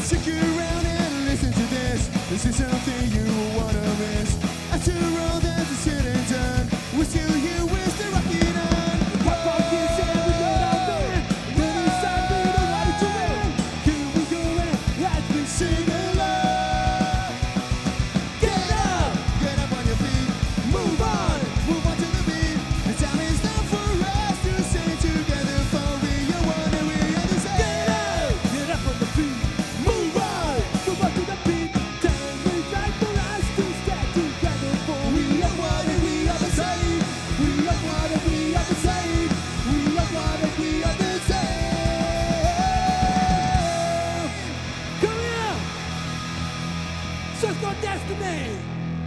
Stick around and listen to this. This is something you will wanna miss. After all that is said and done, we're still here, we're still rocking on. Pop off this and we go out there. Then it's time we don't want it to win. Here we go and as we sing along. Get up on your feet. Move on to the beat. The time is now for us to sing together, for we are one and we are the same. Get up on the feet. Move on to the beat. Time is right for us to stand together, for we are one and we are the same. We are one and we are the same. We are one and we are the same. Come here. Circle Destiny.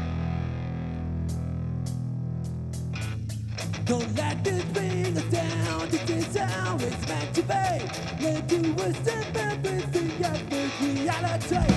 Don't let this bring us down. This is how it's meant to be. Let do a step everything up with reality.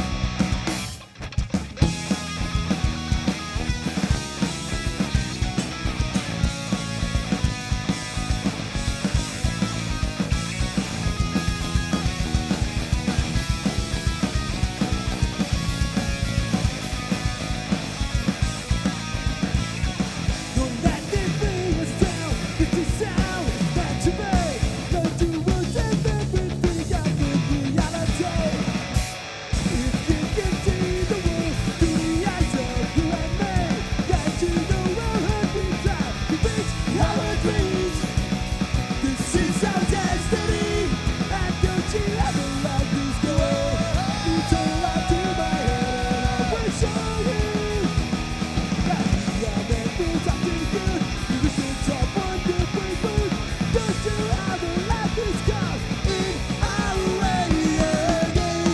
Don't let this bring us down. This is how it's meant to be. Let do a step everything up with reality. If you can see the world through the eyes of you and me, then you know how hard we try to reach our dreams. This is our destiny, and don't you ever let this go. You turn right to my head, and I will show you that we are meant for something good. This is our wonderful food. Don't you ever let this go in our way again.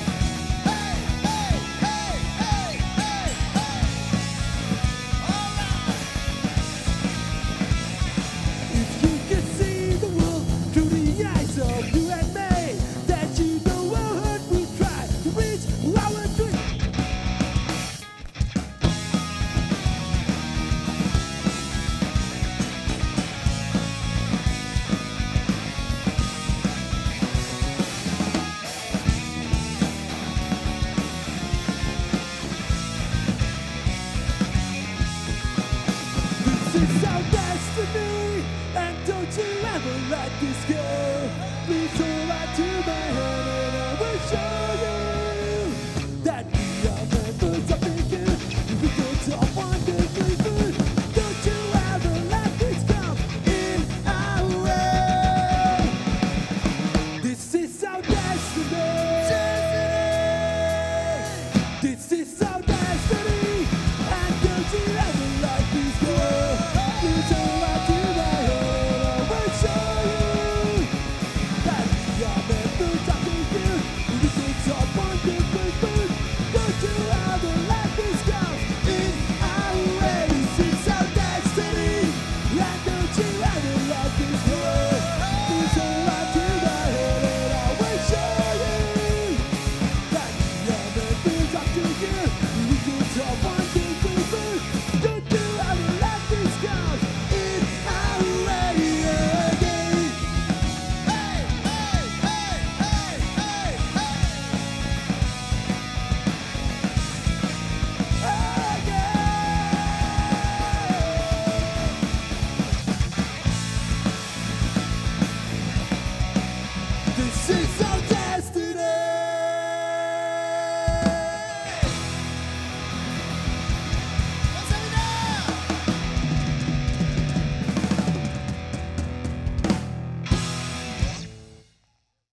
If you can see the world through the eyes of you and me, then you know how hard we try to reach our dreams. This is our destiny, and don't you ever let this go. Please hold on to my